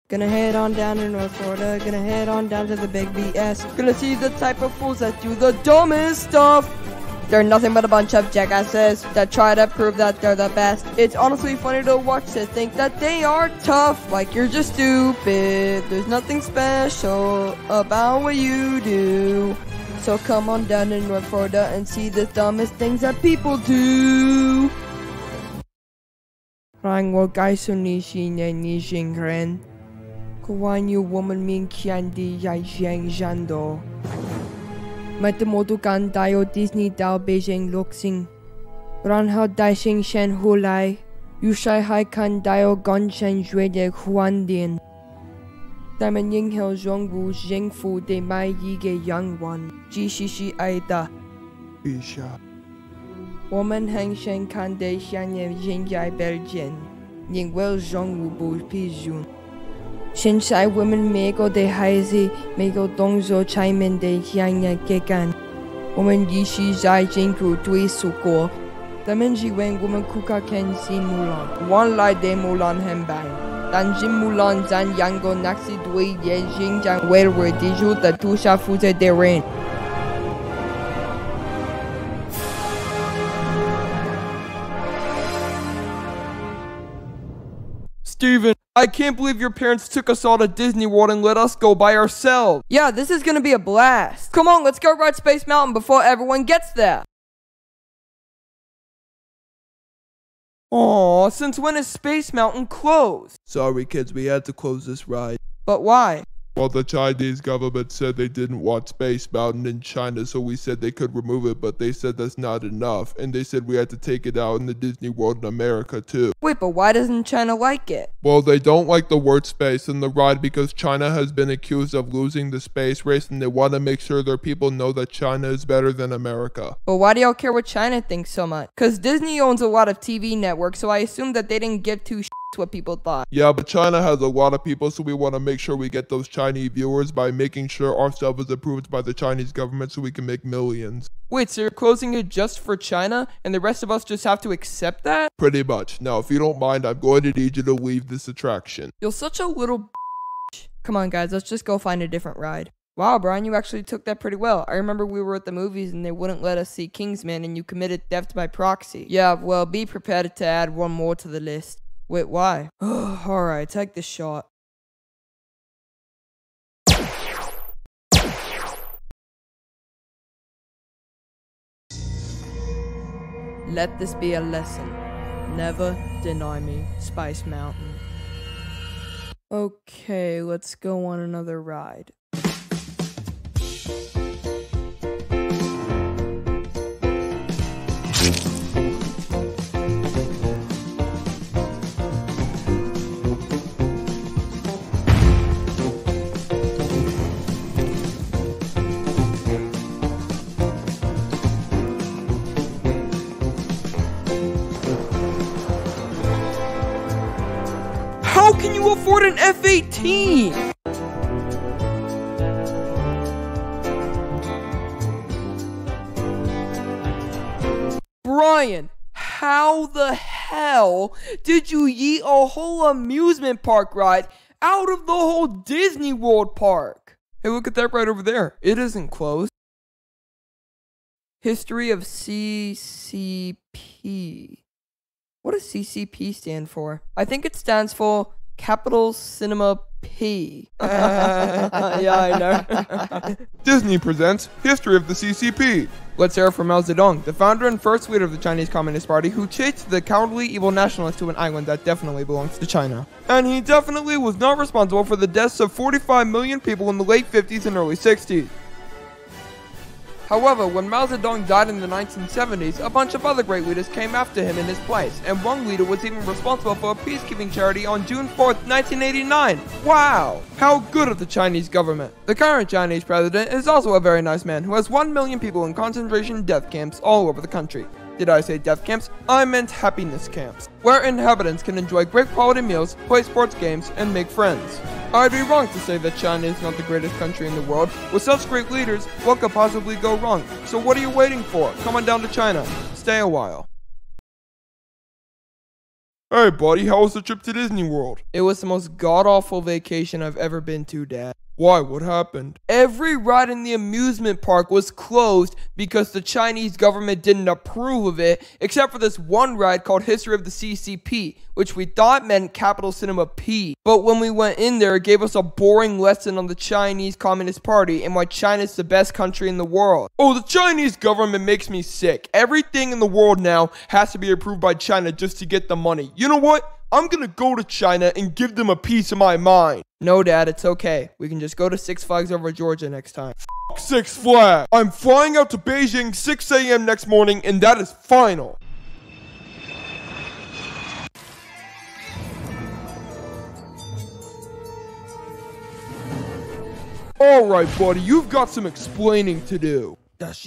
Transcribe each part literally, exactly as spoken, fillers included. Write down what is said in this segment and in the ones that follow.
Gonna head on down to North Florida, gonna head on down to the big B S. Gonna see the type of fools that do the dumbest stuff. They're nothing but a bunch of jackasses that try to prove that they're the best. It's honestly funny to watch to think that they are tough, like you're just stupid. There's nothing special about what you do. So come on down to North Florida and see the dumbest things that people do. Rang wo gai su ni shi ne ni jing ren. Kuan yu woman min qian di yai zhang zhan do. Met de modu gan daio Disney dao Beijing luxing. Ran hao dai xing shen hu lai. Yu shai hai kan daio gon shen jue de huan dian. Diamond Ying Hill Zhong Wu Jing Fu de Mai Yi Ge Yang Wan Ji Shi Shi Ai Da Isha Woman Heng Shen Kan De Xian Ye Jing Yai Bel Jian Ying Wel Zhong Wu Bu Pi Jun Shin Shai Women Mego De Hai Zi Mego Dong Zhou Chai Men De Xian Ye Ge Gan Woman Yi Shi Zai Jing Ku Dui Su Guo Diamond Ji Wen Woman Kuka Ken Si Mulan Wan Lai De Mulan Hem Bang Dan Jin Mulan Zan Yango Naxi Dui Ye Jing Zhang Wei Wei Di Zhu Da Tu Sha Fu Zhe De Ren. Steven, I can't believe your parents took us all to Disney World and let us go by ourselves. Yeah, this is gonna be a blast. Come on, let's go ride Space Mountain before everyone gets there. Aw, since when is Space Mountain closed? Sorry kids, we had to close this ride. But why? Well, the Chinese government said they didn't want Space Mountain in China, so we said they could remove it, but they said that's not enough, and they said we had to take it out in the Disney World in America too. Wait, but why doesn't China like it? Well, they don't like the word space in the ride because China has been accused of losing the space race, and they want to make sure their people know that China is better than America. But why do y'all care what China thinks so much? Cause Disney owns a lot of T V networks, so I assume that they didn't give two shits what people thought. Yeah, but China has a lot of people, so we want to make sure we get those Chinese viewers by making sure our stuff is approved by the Chinese government so we can make millions. Wait, so you're closing it just for China, and the rest of us just have to accept that? Pretty much. Now, if you don't mind, I'm going to need you to leave this attraction. You're such a little bitch. Come on, guys, let's just go find a different ride. Wow, Brian, you actually took that pretty well. I remember we were at the movies and they wouldn't let us see Kingsman and you committed theft by proxy. Yeah, well, be prepared to add one more to the list. Wait, why? Alright, take this shot. Let this be a lesson. Never deny me, Spice Mountain. Okay, let's go on another ride. How can you afford an F eighteen? Brian, how the hell did you yeet a whole amusement park ride out of the whole Disney World park? Hey, look at that right over there. It isn't closed. History of C C P. What does C C P stand for? I think it stands for Capital Cinema P. Yeah, I know. Disney presents History of the C C P. Let's hear from Mao Zedong, the founder and first leader of the Chinese Communist Party, who chased the cowardly evil nationalists to an island that definitely belongs to China. And he definitely was not responsible for the deaths of forty-five million people in the late fifties and early sixties. However, when Mao Zedong died in the nineteen seventies, a bunch of other great leaders came after him in his place, and one leader was even responsible for a peacekeeping charity on June fourth, nineteen eighty-nine. Wow! How good of the Chinese government. The current Chinese president is also a very nice man who has one million people in concentration death camps all over the country. Did I say death camps? I meant happiness camps, where inhabitants can enjoy great quality meals, play sports games, and make friends. I'd be wrong to say that China is not the greatest country in the world. With such great leaders, what could possibly go wrong? So what are you waiting for? Come on down to China. Stay a while. Hey, buddy, how was the trip to Disney World? It was the most god-awful vacation I've ever been to, Dad. Why? What happened? Every ride in the amusement park was closed because the Chinese government didn't approve of it, except for this one ride called History of the C C P, which we thought meant Capital Cinema P. But when we went in there, it gave us a boring lesson on the Chinese Communist Party and why China's the best country in the world. Oh, the Chinese government makes me sick. Everything in the world now has to be approved by China just to get the money. You know what? I'm gonna go to China and give them a piece of my mind. No, Dad, it's okay. We can just go to Six Flags over Georgia next time. F Six Flags. I'm flying out to Beijing six A M next morning, and that is final. Alright, buddy, you've got some explaining to do.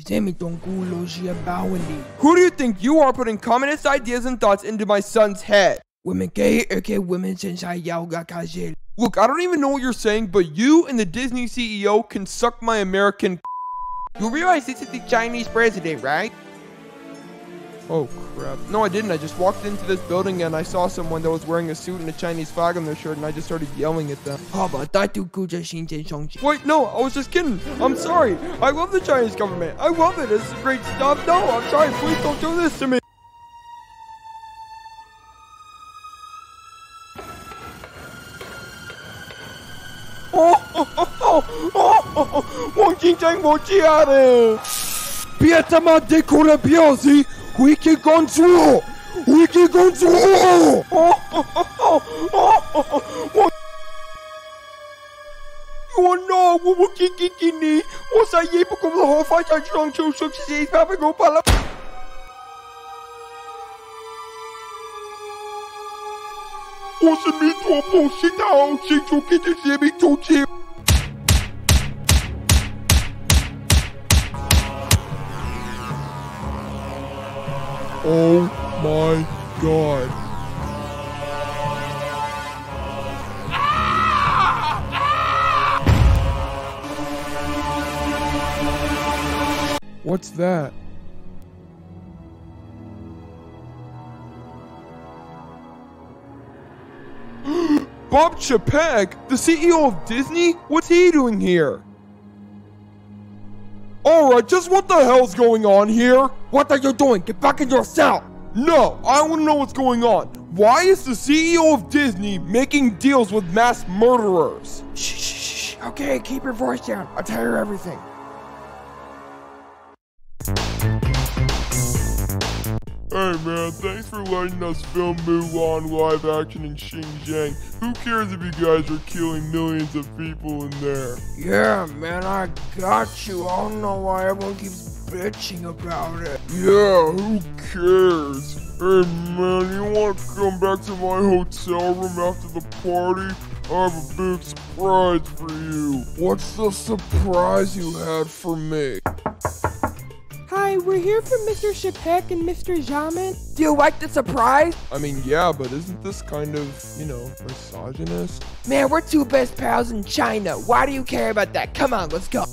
Who do you think you are putting communist ideas and thoughts into my son's head? Women gay, okay, women since I yoga kajil. Look, I don't even know what you're saying, but you and the Disney C E O can suck my American. You realize this is the Chinese president, right? Oh crap. No, I didn't. I just walked into this building and I saw someone that was wearing a suit and a Chinese flag on their shirt and I just started yelling at them. Wait, no, I was just kidding. I'm sorry. I love the Chinese government. I love it. It's great stuff. No, I'm sorry. Please don't do this to me. Oh, oh, oh, oh, oh, oh, 我紧张我家的，别他妈的哭了，表示回去工作，回去工作。哦哦哦哦哦哦！我我 no， 我我给给给你，我再也不跟我发下双手说谢谢，爸爸给我把了。我是弥陀佛，现在好清楚，给这些弥陀经。Oh my god. What's that? Bob Chapek, the C E O of Disney? What's he doing here? Alright, just what the hell's going on here? What are you doing? Get back in your cell! No, I want to know what's going on. Why is the C E O of Disney making deals with mass murderers? Shh, shh, shh. Okay, keep your voice down. I'll tell you everything. Hey man, thanks for letting us film Mulan live action in Xinjiang. Who cares if you guys are killing millions of people in there? Yeah, man, I got you. I don't know why everyone keeps bitching about it. Yeah, who cares? Hey man, you want to come back to my hotel room after the party? I have a big surprise for you. What's the surprise you had for me? Hi, we're here for Mister Chapek and Mister Xiamen. Do you like the surprise? I mean, yeah, but isn't this kind of, you know, misogynist? Man, we're two best pals in China. Why do you care about that? Come on, let's go.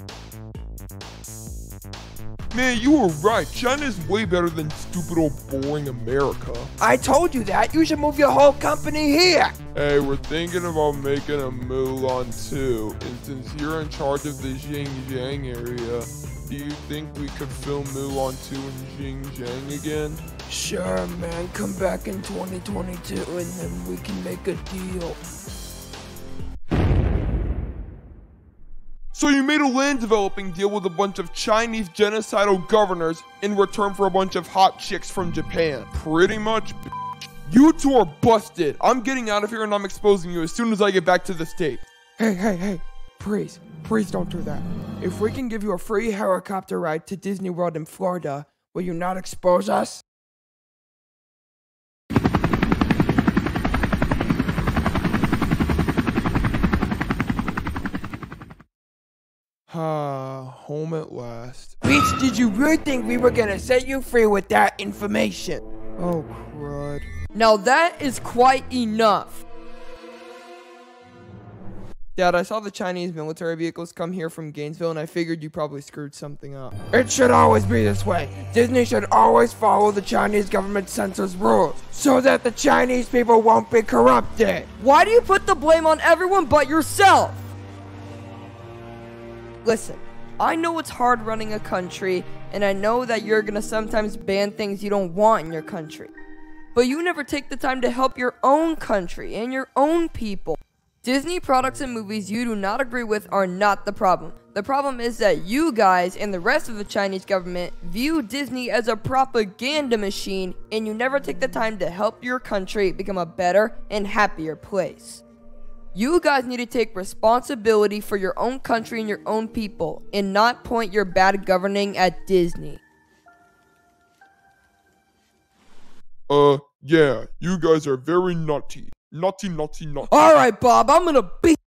Man, you were right. China's way better than stupid old boring America. I told you that. You should move your whole company here. Hey, we're thinking about making a Mulan two. And since you're in charge of the Xinjiang area, do you think we could film Mulan two in Xinjiang again? Sure, man. Come back in twenty twenty-two and then we can make a deal. So you made a land developing deal with a bunch of Chinese genocidal governors in return for a bunch of hot chicks from Japan. Pretty much, bitch. You two are busted. I'm getting out of here and I'm exposing you as soon as I get back to the States. Hey, hey, hey. Please, please don't do that. If we can give you a free helicopter ride to Disney World in Florida, will you not expose us? Ah, home at last. Bitch, did you really think we were gonna set you free with that information? Oh, crud. Now that is quite enough. Dad, I saw the Chinese military vehicles come here from Gainesville, and I figured you probably screwed something up. It should always be this way. Disney should always follow the Chinese government census rules so that the Chinese people won't be corrupted. Why do you put the blame on everyone but yourself? Listen, I know it's hard running a country, and I know that you're gonna sometimes ban things you don't want in your country. But you never take the time to help your own country and your own people. Disney products and movies you do not agree with are not the problem. The problem is that you guys and the rest of the Chinese government view Disney as a propaganda machine, and you never take the time to help your country become a better and happier place. You guys need to take responsibility for your own country and your own people, and not point your bad governing at Disney. Uh, yeah, you guys are very naughty. Naughty, naughty, naughty. Alright, Bob, I'm gonna beat